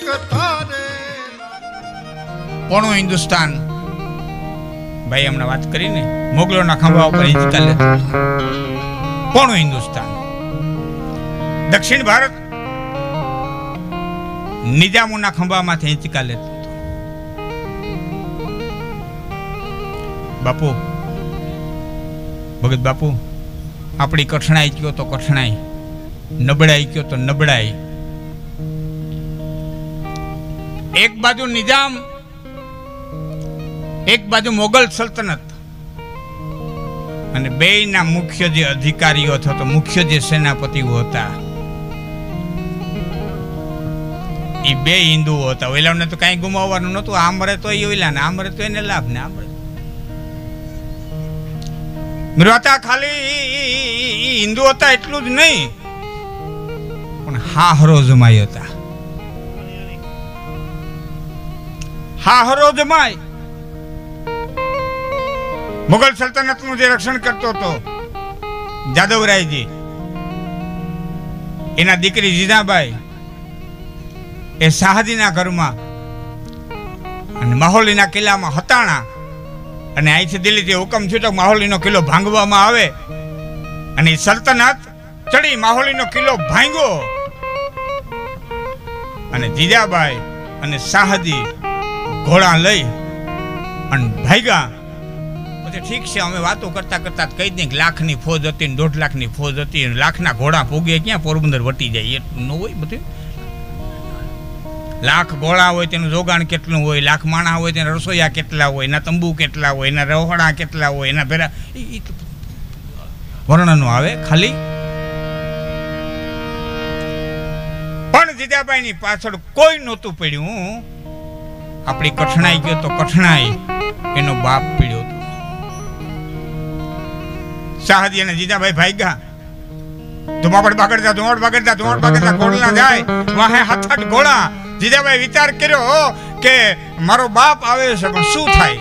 કોણું હિન્દુસ્તાન ભાઈ હમણાં વાત કરીને મોગલોના ખંભા ઉપર હિંચકા લેતું કોણું હિન્દુસ્તાન. દક્ષિણ ભારત નિજામોના ખંભામાંથી હિંચકા લેતું. બાપુ ભગત બાપુ આપણી કઠણાઈ કયો તો કઠણાઈ, નબળાઈ કયો તો નબળાઈ. એક બાજુ નિજામ, એક બાજુ મોગલ સલ્તનત, અને બેયના મુખ્ય જે અધિકારીઓ અથવા તો મુખ્ય જે સેનાપતિઓ હતા એ બે હિન્દુઓ હતા. ઓલાને તો કઈ ગુમાવવાનું નતું. આ મરે તો એ ઓલા ને, આ મરે તો એને લાભ ને. આ મરે હતા ખાલી હિન્દુ હતા એટલું જ નહીં, પણ હાહરો જમાઈ હતા. હાહરો જમાઈ મુગલ સલ્તનતનું જે રક્ષણ કરતો હતો જાદવરાયજી, એના દીકરી જીજાબાઈ એ શાહજીના ઘરમાં અને માહોલીના કિલ્લામાં હતાણા. અને અહીંથી દિલ્હીથી હુકમ છૂટો માહોલીનો કિલ્લો ભાંગવામાં આવે અને સલ્તનત ચડી માહોલીનો કિલ્લો ભાંગ્યો અને જીજાબાઈ અને શાહજી ઘોડા લઈ અને ભાગ્યા. પછી ઠીક છે, અમે વાતો કરતા કરતા કહી દઈએ કે લાખની ફોજ હતી ને 1.5 લાખની ફોજ હતી, લાખના ઘોડા ભોગે ક્યાં પોરબંદર વટી જાય એટલું ન હોય. બધું લાખ ઘોડા હોય તેનું જોગાણ કેટલું હોય, લાખ માણા હોય તેના રસોઈયા કેટલા હોય, એના તંબુ કેટલા હોય, એના રહોડા કેટલા હોય, એના ભેરા વર્ણનો આવે ખાલી. પણ જીજાબાઈની પાછળ કોઈ નહોતું પડ્યું. આપણી કઠણાઈ ગયો તો કઠણાઈ એનો બાપ પીડ્યો હતો. શાહજી અને જીજાબાઈ ભાગ્યા. ધુમાપડ બાગડતા ઘોડલા જાય વાહે હાથાટ ઘોડા. જીજાબાઈ વિચાર કર્યો કે મારો બાપ આવે છે પણ શું થાય.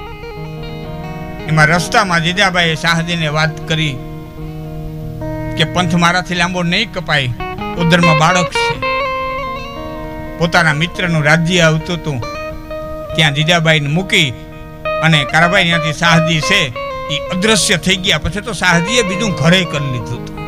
એમાં રસ્તામાં જીજાબાઈએ શાહજીને વાત કરી કે પંથ મારાથી લાંબો નહીં કપાય, ઉદરમાં બાળક છે. પોતાના મિત્રનું રાજ્ય આવતું હતું ત્યાં જીજાબાઈને મૂકી અને કારાભાઈ ત્યાંથી શાહજી છે એ અદ્રશ્ય થઈ ગયા. પછી તો શાહજીએ બીજું ઘરે કરી લીધું હતું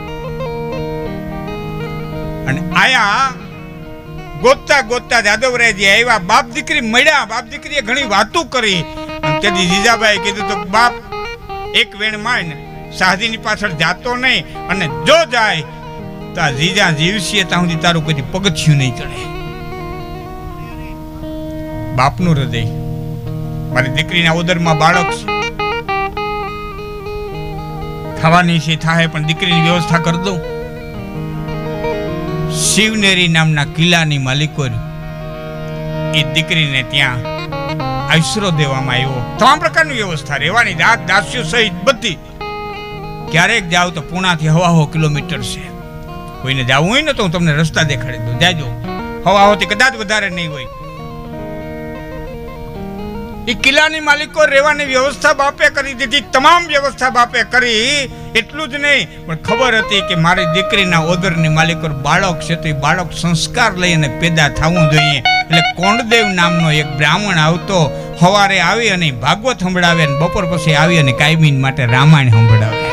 અને આયા ગોતતા ગોતતા જાદવરાયજી આવ્યા. બાપ દીકરી મળ્યા. બાપ દીકરીએ ઘણી વાતો કરી અને તેથી જીજાબાઈ કીધું તો બાપ એક વેણ માન, શાહજીની પાછળ જાતો નહીં, અને જો જાય તો આ જીજા જીવશે ત્યાં સુધી તારું કોઈ પગથિયું નહીં ચડે. બાપનું હૃદય, મારી દીકરીના ઉદરમાં બાળક છે, ખાવાની છે થાય પણ દીકરીની વ્યવસ્થા કરી દઉં. શિવનેરી નામના કિલ્લાની માલિકો એ દીકરીને ત્યાં આશરો દેવામાં આવ્યો. તમામ પ્રકારની વ્યવસ્થા, રહેવાની, દાસ્યો સહિત બધી. ક્યારેક જાવ તો પુણાથી 1.5 કિલોમીટર છે. કોઈને જવું હોય ને તો હું તમને રસ્તા દેખાડી દઉં, જાજો. 1.5 કદાચ વધારે નહીં હોય. એ કિલ્લાની માલિકો રહેવાની વ્યવસ્થા બાપે કરી દીધી. તમામ વ્યવસ્થા બાપે કરી. એટલું જ નહીં પણ ખબર હતી કે મારી દીકરીના ઓદરની માલિકો બાળક છે તો એ બાળક સંસ્કાર લઈ અને પેદા થવું જોઈએ. એટલે કોંડદેવ નામનો એક બ્રાહ્મણ આવતો, સવારે આવી અને ભાગવત સંભળાવે અને બપોર પછી આવી અને કાયમી માટે રામાયણ સંભળાવે.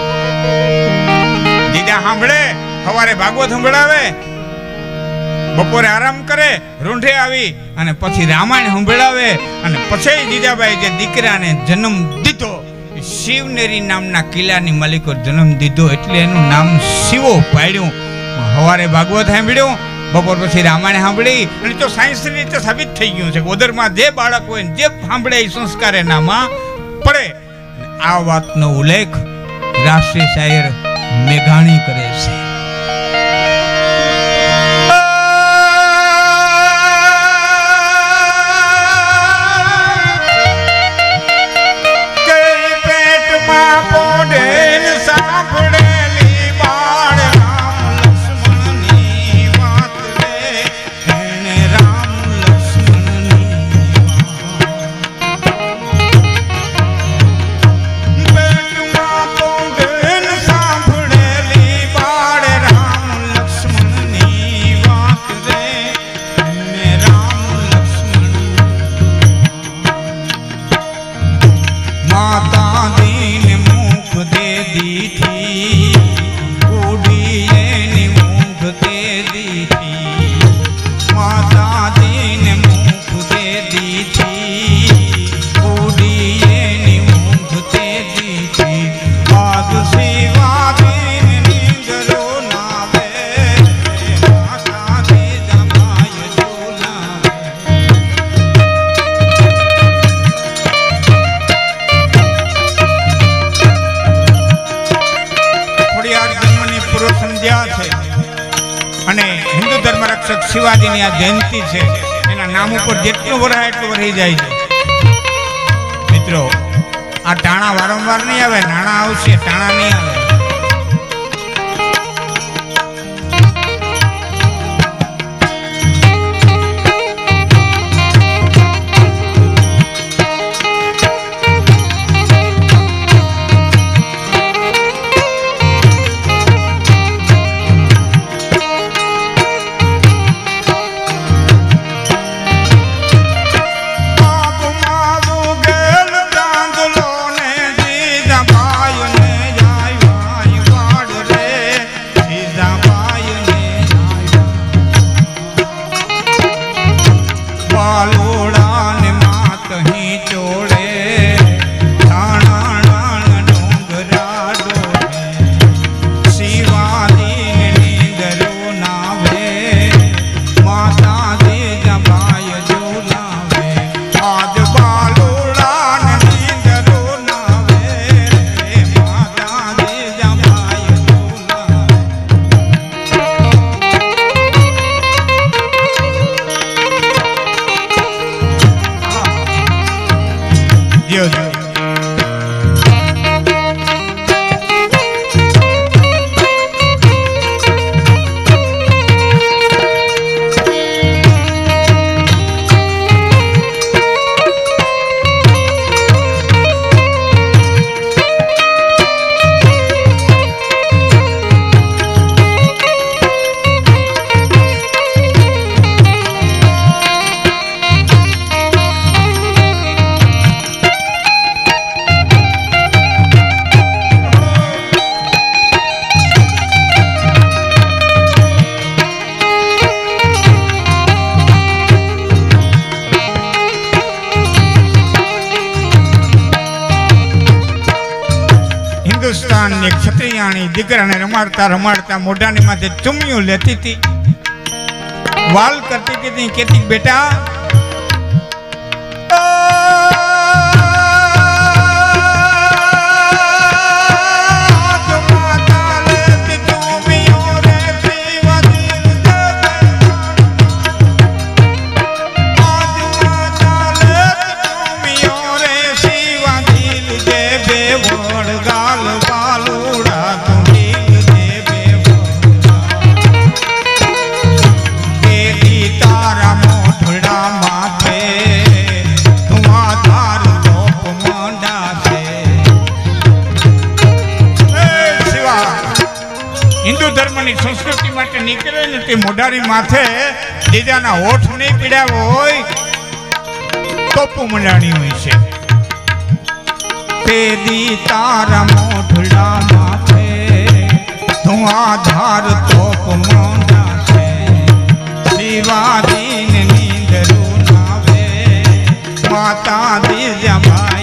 દીદા સાંભળે, સવારે ભાગવત સંભળાવે, બપોરે આરામ કરે, રૂંઢે આવી અને પછી રામાયણ સંભળાવે. અને પછી જીજાબાઈ જે દીકરાને જન્મ દીધો, શિવનેરી નામના કિલ્લાની માલિકો જન્મ દીધો એટલે એનું નામ શિવો પાડ્યું. સવારે ભાગવત સાંભળ્યું, બપોર પછી રામાયણ સાંભળી. અને તો સાયન્સની રીતે સાબિત થઈ ગયું છે કે ઉદરમાં જે બાળક હોય જે સાંભળે એ સંસ્કાર એનામાં પડે. આ વાતનો ઉલ્લેખ રાષ્ટ્રીય શાયર મેઘાણી કરે છે. બાળ माता दीन मुख दे दी थी उड़िए नी मुख दे दी थी आज शिवा दीन नींदरो नावे माता दे जमाय झूला खोड़ियार जन्मनी पूर्व संध्या है અને હિન્દુ ધર્મ રક્ષક શિવાજીની આ જયંતિ છે એના નામ ઉપર જેટલું વરાય એટલું વરી જાય છે મિત્રો આ ટાણા વારંવાર નહીં આવે નાણા આવશે ટાણા નહીં આવે क्षत्रियाणी दीकरा ने रमाड़ता रमाड़ता मोढानी माथे चुम्मियों लेती थी वाल करती थी कहती बेटा हिंदू धर्म की संस्कृति माटे निकले ने ते मोढारी माथे बीजाना होठ नहीं पीड़ावो होय तोपू मंडाणी होय छे ते दी तारा मोढड़ा माथे धुआंधार तोप मंडा छे शिवाजी ने नींदरू नावे माता दी जमाय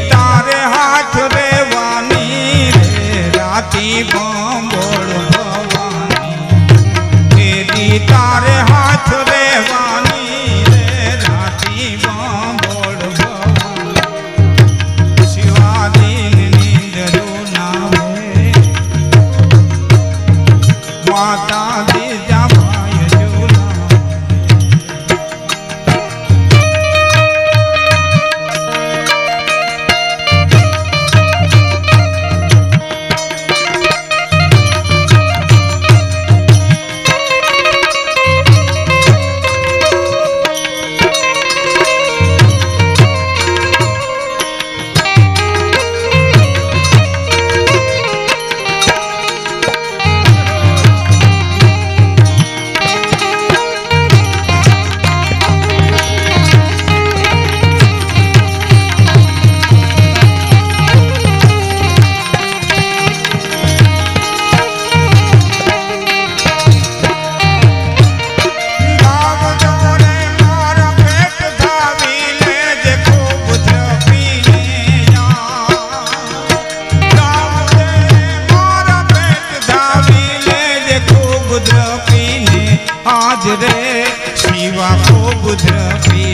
बंबोड़ તારે હાથ રેવાની રે રાતી બાંબોળ ભવાની શિવાજી નીંદરું નાવે માતા દીજા ભાઈ ઝૂલા रे शिवा को बुद्रपी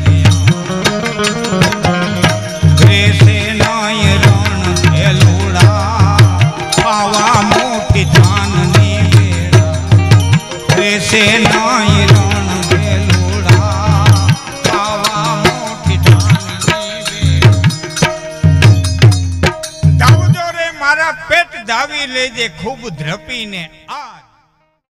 से नाय रण खेलूड़ा पावा मोटी धाननी बेड़ा से नाय रण खेलूड़ा पावा मोटी धाननी बेड़ा दाऊदो रे मारा पेट दावी लेजे खूब ध्रपी ने आ